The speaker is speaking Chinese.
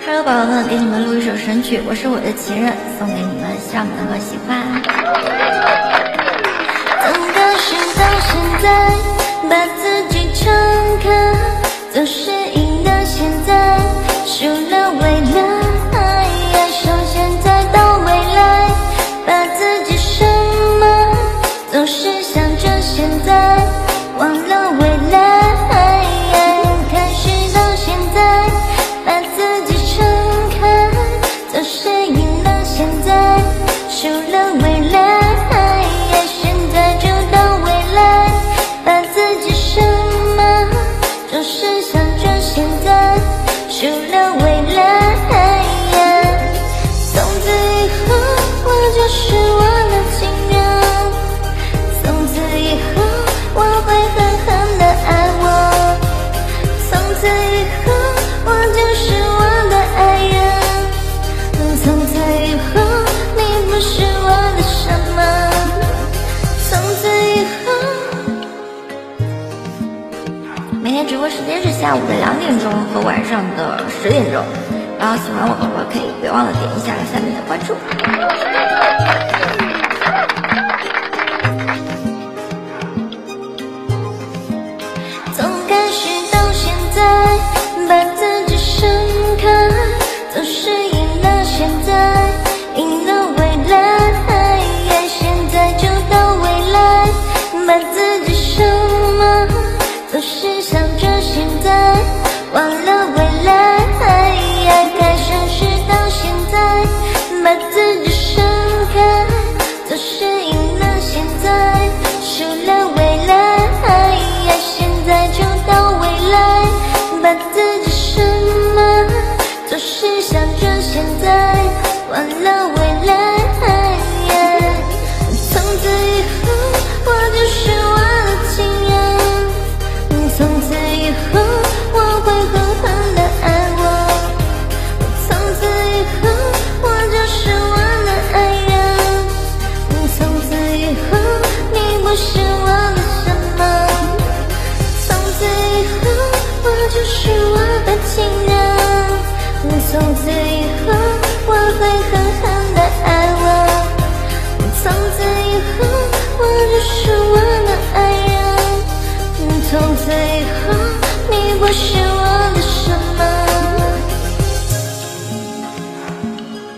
Hello， 宝宝们，给你们录一首神曲《我是我的情人》，送给你们，希望你们能够喜欢。从开始到现在，把自己敞开，总是赢了现在，输了未来。从现在到未来，把自己什么，总是想着现在，忘了未来。开始到现在，把自己撑开，总是赢了现在，输了未来。现在就到未来，把自己什么，总是想着现在，输了未来。从此以后，我就是我的情人，从此以后，我会狠狠地爱我，从此以后，我就是我的爱人，从此以后，你不是我的什么，从此以后。每天直播时间是下午的2点钟和晚上的10点钟，然后喜欢我的话可以别忘了点一下下面的关注。从开始到现在，把自己盛开，总是赢了现在，赢了未来。现在就到未来，把自己什么，总是想着现在，忘了未来。开始是到现在，把自己盛开，总是赢了现在，输了未来。现在就到未来，把自己什么，总是想着现在，忘了未来。从此以后，我就是我的情人，从此以后，我会狠狠地爱我，从此以后，我就是我的爱人，从此以后，你不是我的什么，从此以后，我就是我的情人，从此以后。